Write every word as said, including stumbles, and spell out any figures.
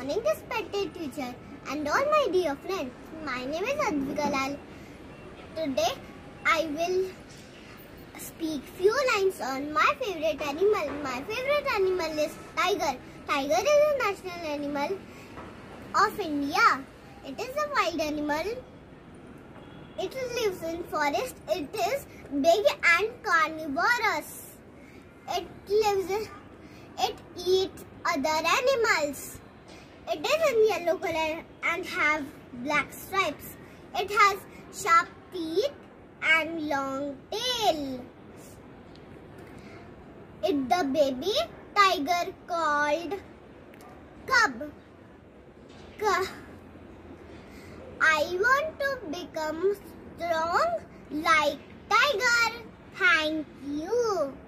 morning, respected teacher and all my dear friends. My name is Advika Lal. Today I will speak few lines on my favorite animal. My favorite animal is tiger. Tiger is a national animal of India. It is a wild animal. It lives in forest. It is big and carnivorous. It lives in, it eats other animals. It is in yellow color and have black stripes. It has sharp teeth and long tail. It the baby tiger called cub. Cub. I want to become strong like tiger. Thank you.